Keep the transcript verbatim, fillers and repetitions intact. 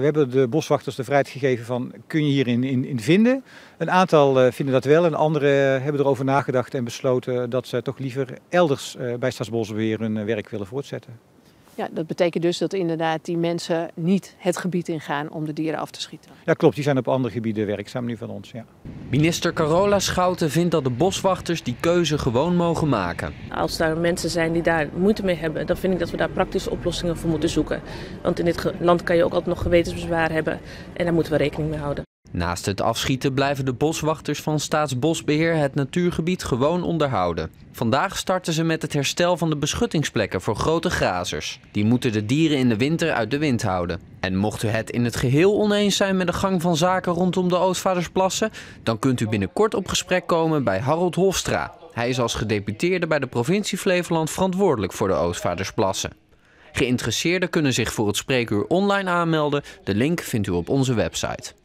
We hebben de boswachters de vrijheid gegeven van, kun je hierin in, in vinden? Een aantal uh, vinden dat wel en anderen hebben erover nagedacht en besloten dat ze toch liever elders uh, bij Staatsbosbeheer hun uh, werk willen voortzetten. Ja, dat betekent dus dat inderdaad die mensen niet het gebied ingaan om de dieren af te schieten. Ja, klopt. Die zijn op andere gebieden werkzaam nu van ons. Ja. Minister Carola Schouten vindt dat de boswachters die keuze gewoon mogen maken. Als er mensen zijn die daar moeite mee hebben, dan vind ik dat we daar praktische oplossingen voor moeten zoeken. Want in dit land kan je ook altijd nog gewetensbezwaar hebben en daar moeten we rekening mee houden. Naast het afschieten blijven de boswachters van Staatsbosbeheer het natuurgebied gewoon onderhouden. Vandaag starten ze met het herstel van de beschuttingsplekken voor grote grazers. Die moeten de dieren in de winter uit de wind houden. En mocht u het in het geheel oneens zijn met de gang van zaken rondom de Oostvaardersplassen, dan kunt u binnenkort op gesprek komen bij Harold Hofstra. Hij is als gedeputeerde bij de provincie Flevoland verantwoordelijk voor de Oostvaardersplassen. Geïnteresseerden kunnen zich voor het spreekuur online aanmelden. De link vindt u op onze website.